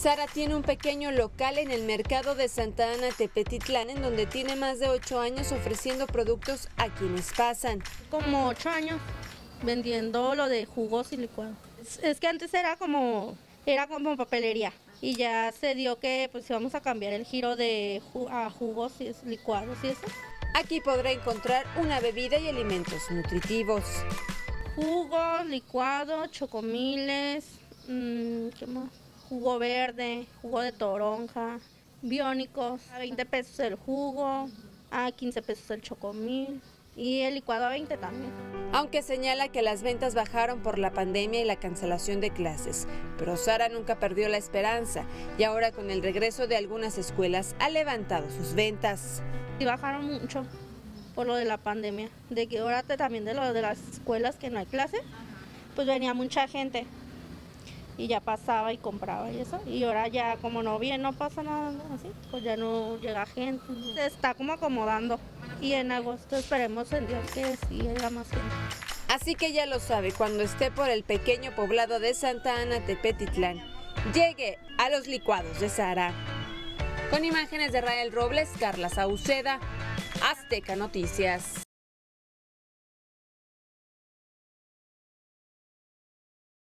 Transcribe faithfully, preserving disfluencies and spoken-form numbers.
Sara tiene un pequeño local en el mercado de Santa Ana Tepetitlán, en donde tiene más de ocho años ofreciendo productos a quienes pasan. Como ocho años vendiendo lo de jugos y licuados. Es, es que antes era como, era como papelería y ya se dio que pues íbamos a cambiar el giro de ju a jugos y licuados y eso. Aquí podrá encontrar una bebida y alimentos nutritivos. Jugos, licuados, chocomiles, mmm, ¿qué más? Jugo verde, jugo de toronja, biónicos, a veinte pesos el jugo, a quince pesos el chocomil y el licuado a veinte también. Aunque señala que las ventas bajaron por la pandemia y la cancelación de clases, pero Sara nunca perdió la esperanza y ahora con el regreso de algunas escuelas ha levantado sus ventas. Y bajaron mucho por lo de la pandemia, de que ahora también de lo de las escuelas que no hay clase, pues venía mucha gente. Y ya pasaba y compraba y eso, y ahora ya como no viene, no pasa nada así, pues ya no llega gente, se está como acomodando y en agosto esperemos en Dios que sí haya más gente. Así que ya lo sabe, cuando esté por el pequeño poblado de Santa Ana Tepetitlán, llegue a los licuados de Sara. Con imágenes de Rael Robles, Carla Sauceda, Azteca Noticias.